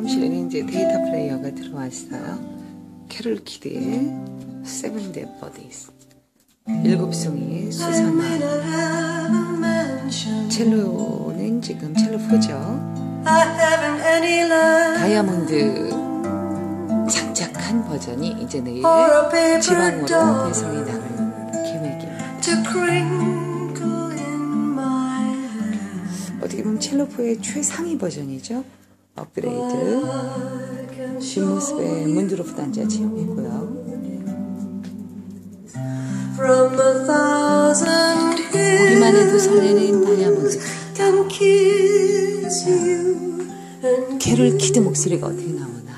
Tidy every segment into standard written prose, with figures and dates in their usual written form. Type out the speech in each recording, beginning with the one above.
사무실에는 이제 데이터 플레이어가 들어왔어요. 캐롤 키드의 Seven Dead Bodies, 7송이 수선화. 첼로는 지금 첼로 4죠. 다이아몬드 장착한 버전이 이제 내일 지방으로 배송이 나갈 계획입니다. 어떻게 보면 첼로4의 최상위 버전이죠. 업그레이드. 뒷모습에 문드로프 단자 채용했고요. 보기만 해도 설레는 다이아몬드 트위터. 캐롤 키드 목소리가 어떻게 나오나.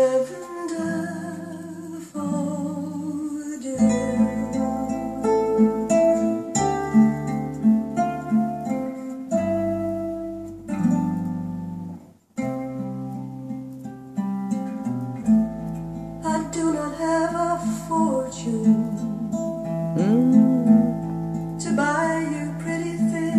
To buy you pretty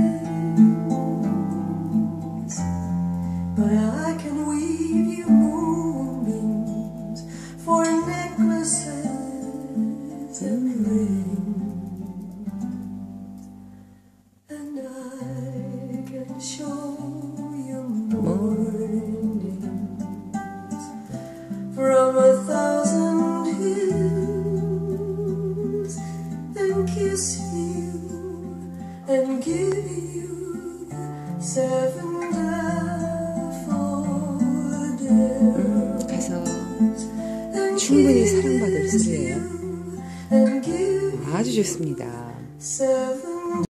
things, but I can weave you moonbeams for necklaces and rings, and I can show you mornings from 1,000 hills, and kiss you and give you 7 daffodils. 가서 충분히 사랑받을 소리예요. 아주 좋습니다.